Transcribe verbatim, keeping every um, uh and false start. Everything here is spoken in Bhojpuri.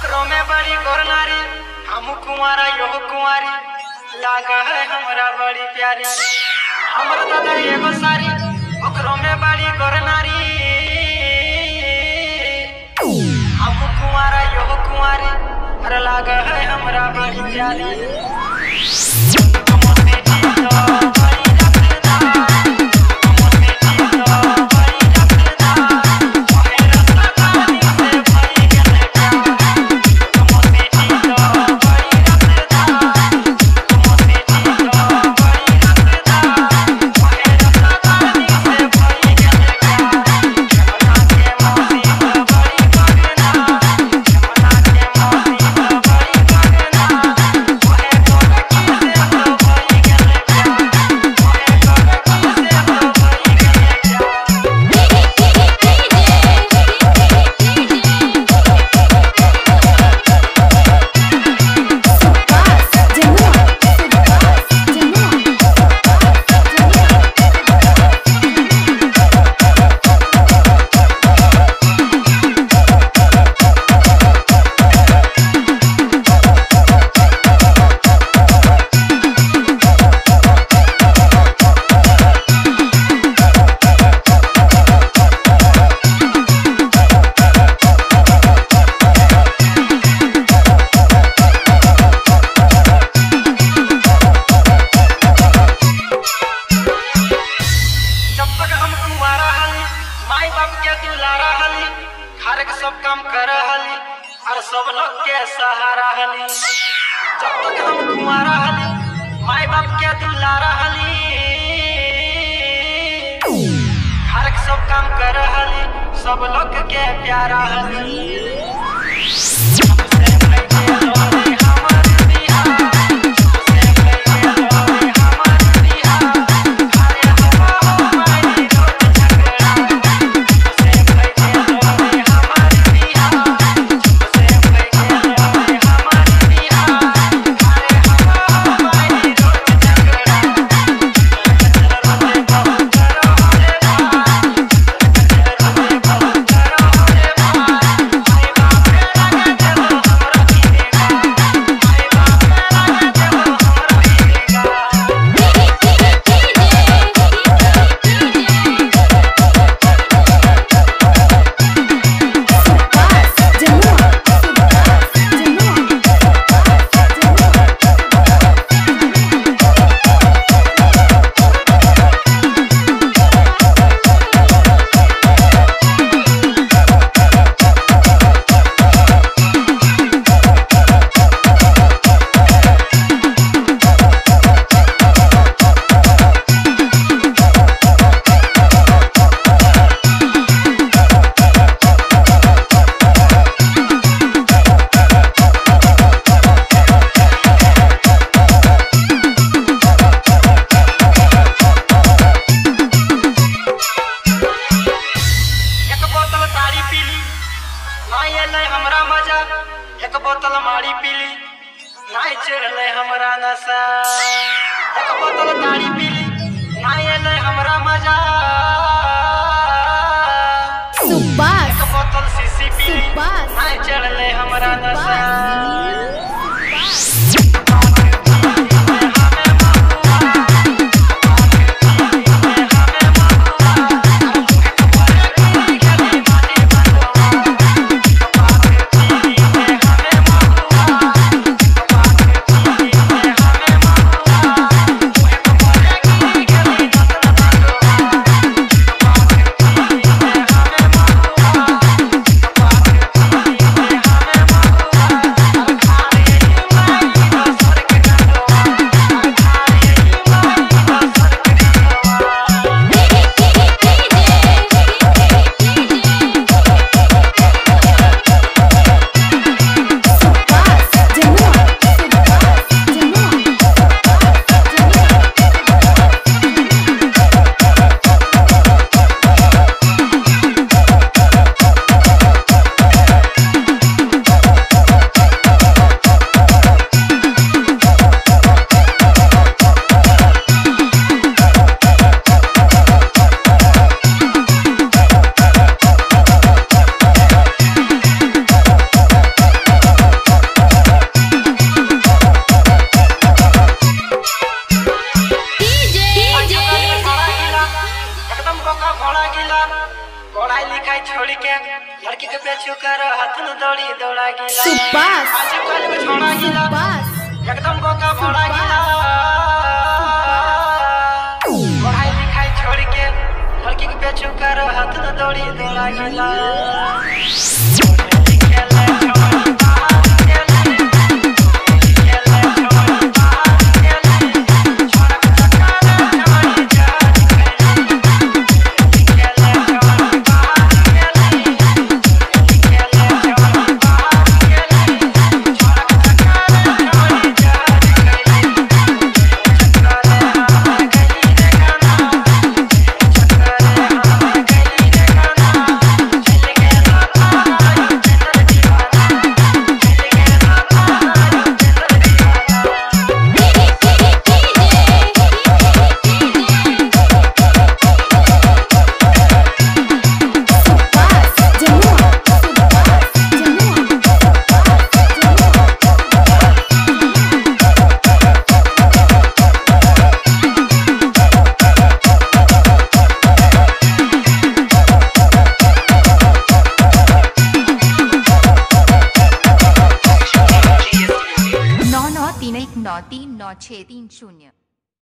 ओकरों में बड़ी गोर नारी, हम कुंवारा यो कुंवारी, लागा है हमरा बड़ी प्यारी। हमर दादा एगो सारी, ओकरों में बड़ी गोर नारी, हम कुंवारा यो कुंवारी, अरे लागा है हमरा बड़ी प्यारी। सब काम कर हली और सब लोग के सहारा हली। जब तक हम कुंवारा हली, माई बाप के दुलारा हली, घर के सब काम कर हली, सब लोग के प्यारा हली। एक बोतल माड़ी पीली, नाई चढ़ले हमरा नशा। एक बोतल ताड़ी पीली, नाई ले हमरा मजा। एक बोतल शीशी पीली, नाई चढ़ले हमरा नशा। लड़की के पेछू कर हाथ न दौड़ी दौड़ा गिला सुपास आज कल को छोड़ा गिला सुपास एकदम बोका भोड़ा गिला पढ़ाई लिखाई छोड़ के लड़की के पेछू कर हाथ न दौड़ी दौड़ा गिला नौ नौ तीन एक नौ तीन नौ छः तीन शून्य।